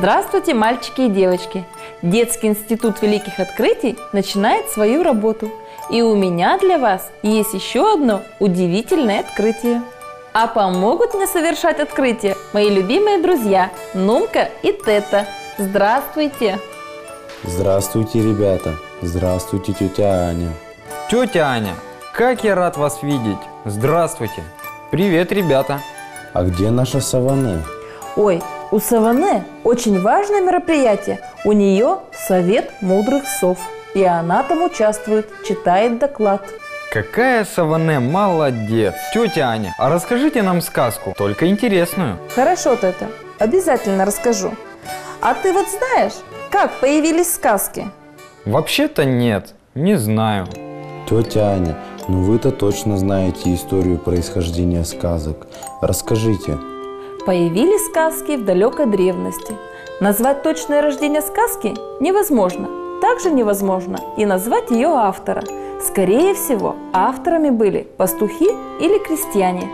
Здравствуйте, мальчики и девочки! Детский институт великих открытий начинает свою работу. И у меня для вас есть еще одно удивительное открытие. А помогут мне совершать открытие мои любимые друзья Нумка и Тета. Здравствуйте! Здравствуйте, ребята! Здравствуйте, тетя Аня! Тетя Аня, как я рад вас видеть! Здравствуйте! Привет, ребята! А где наша Саванне? Ой, у Саванне очень важное мероприятие. У нее совет мудрых сов. И она там участвует, читает доклад. Какая Саванне молодец! Тетя Аня, а расскажите нам сказку, только интересную. Хорошо, Тета, обязательно расскажу. А ты вот знаешь, как появились сказки? Вообще-то нет, не знаю. Тетя Аня, ну вы-то точно знаете историю происхождения сказок. Расскажите. Появились сказки в далекой древности. Назвать точное рождение сказки невозможно. Также невозможно и назвать ее автора. Скорее всего, авторами были пастухи или крестьяне.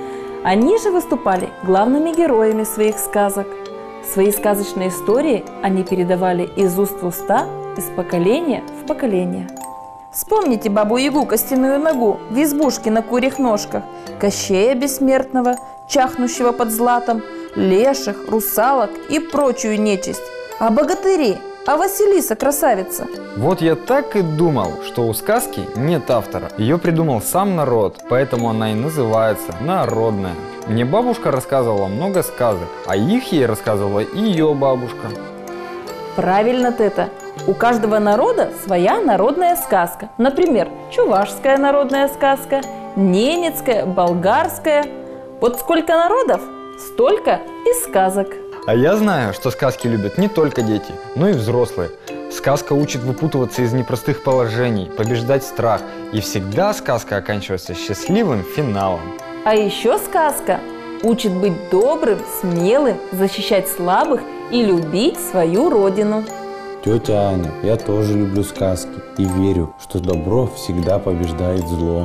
Они же выступали главными героями своих сказок. Свои сказочные истории они передавали из уст в уста, из поколения в поколение. Вспомните бабу-ягу костяную ногу в избушке на курьих ножках, Кощея бессмертного, чахнущего под златом, леших, русалок и прочую нечисть. А богатыри, а Василиса красавица. Вот я так и думал, что у сказки нет автора. Ее придумал сам народ, поэтому она и называется народная. Мне бабушка рассказывала много сказок, а их ей рассказывала и ее бабушка. Правильно, Тета. У каждого народа своя народная сказка. Например, чувашская народная сказка, ненецкая, болгарская. Вот сколько народов, столько и сказок. А я знаю, что сказки любят не только дети, но и взрослые. Сказка учит выпутываться из непростых положений, побеждать страх. И всегда сказка оканчивается счастливым финалом. А еще сказка учит быть добрым, смелым, защищать слабых и любить свою родину. Тетя Аня, я тоже люблю сказки и верю, что добро всегда побеждает зло.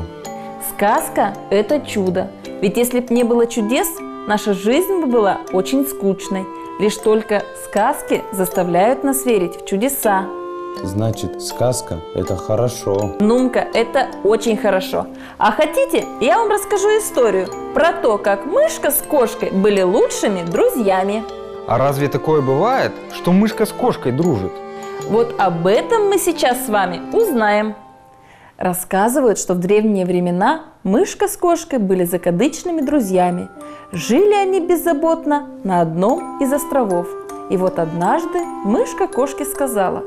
Сказка – это чудо. Ведь если бы не было чудес, наша жизнь бы была очень скучной. Лишь только сказки заставляют нас верить в чудеса. Значит, сказка – это хорошо. Нумка, это очень хорошо. А хотите, я вам расскажу историю про то, как мышка с кошкой были лучшими друзьями. А разве такое бывает, что мышка с кошкой дружит? Вот об этом мы сейчас с вами узнаем. Рассказывают, что в древние времена мышка с кошкой были закадычными друзьями. Жили они беззаботно на одном из островов. И вот однажды мышка кошке сказала: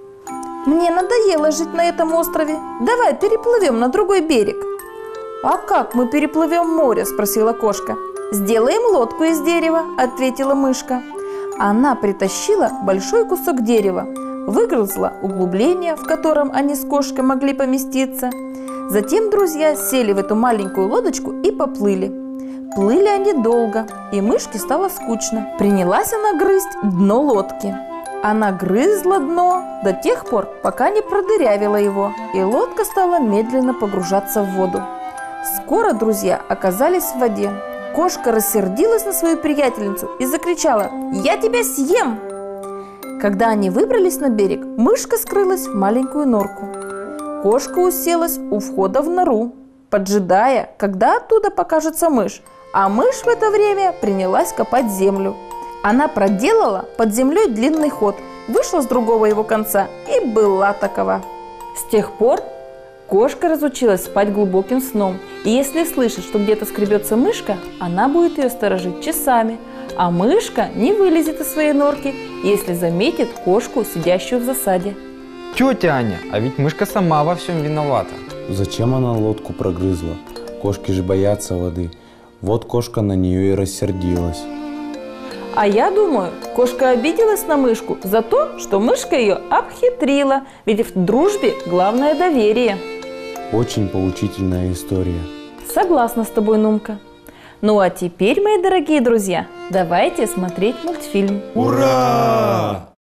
«Мне надоело жить на этом острове. Давай переплывем на другой берег». «А как мы переплывем море?» – спросила кошка. «Сделаем лодку из дерева», – ответила мышка. Она притащила большой кусок дерева, выгрызла углубление, в котором они с кошкой могли поместиться. Затем друзья сели в эту маленькую лодочку и поплыли. Плыли они долго, и мышке стало скучно. Принялась она грызть дно лодки. Она грызла дно до тех пор, пока не продырявила его, и лодка стала медленно погружаться в воду. Скоро друзья оказались в воде. Кошка рассердилась на свою приятельницу и закричала: «Я тебя съем!» Когда они выбрались на берег, мышка скрылась в маленькую норку. Кошка уселась у входа в нору, поджидая, когда оттуда покажется мышь, а мышь в это время принялась копать землю. Она проделала под землей длинный ход, вышла с другого его конца и была такова. С тех пор кошка разучилась спать глубоким сном, и если слышит, что где-то скребется мышка, она будет ее сторожить часами, а мышка не вылезет из своей норки, если заметит кошку, сидящую в засаде. Тетя Аня, а ведь мышка сама во всем виновата. Зачем она лодку прогрызла? Кошки же боятся воды. Вот кошка на нее и рассердилась. А я думаю, кошка обиделась на мышку за то, что мышка ее обхитрила, ведь в дружбе главное доверие. Очень поучительная история. Согласна с тобой, Нумка. Ну а теперь, мои дорогие друзья, давайте смотреть мультфильм. Ура!